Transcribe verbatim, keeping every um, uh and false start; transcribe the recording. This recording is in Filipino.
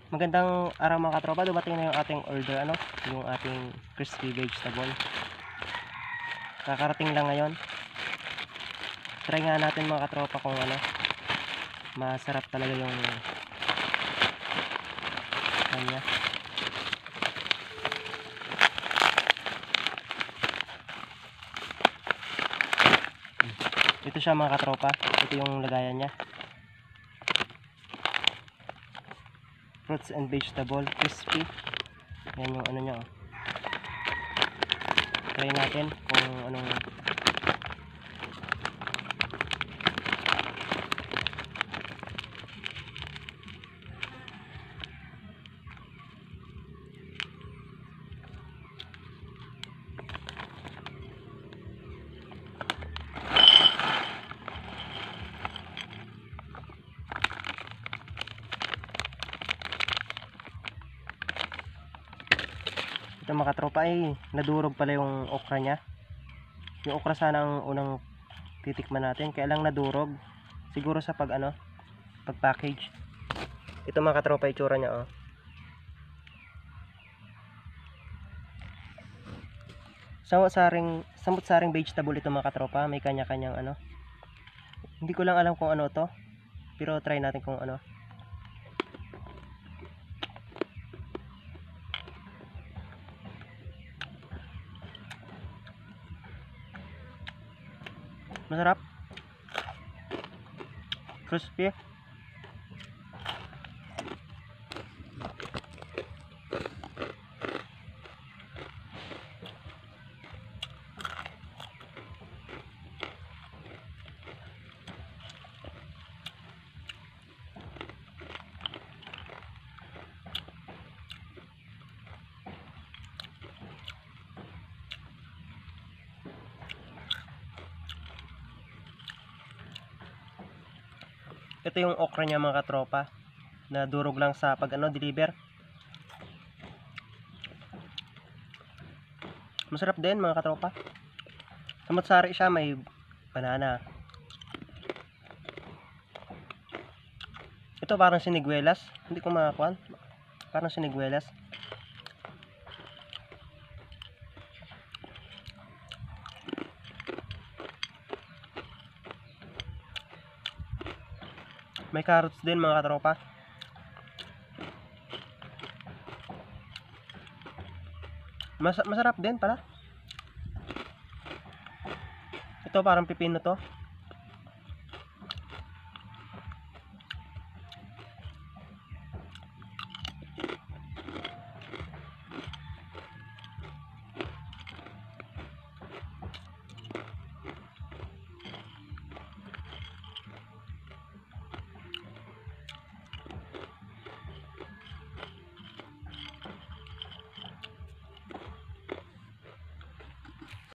Magandang araw mga katropa, dumating na yung ating order, ano, yung ating crispy vegetable. Kakarating lang ngayon. Try nga natin mga katropa kung ano, masarap talaga yung kanya. Ito siya mga katropa, ito yung lagayan niya. Fruits and vegetable, crispy. Yan yung ano niya, oh. Try natin kung anong ito mga katropa ay nadurog pala yung okra nya. Yung okra sana ang unang titikman natin, kaya lang nadurog siguro sa pag ano, pag package. Ito mga katropa itsura nya, oh. Samot-saring samot-saring vegetable ito mga katropa, may kanya-kanyang ano. Hindi ko lang alam kung ano to, pero try natin kung ano. Masarap. Crispy. Ito yung okra niya mga katropa, na durog lang sa pag ano, deliver. Masarap din mga katropa. Samot-sari siya, may banana. Ito parang siniguelas, hindi ko makakuan. Parang siniguelas. May carrots din mga katropa. Mas masarap din pala. Ito parang pipino to.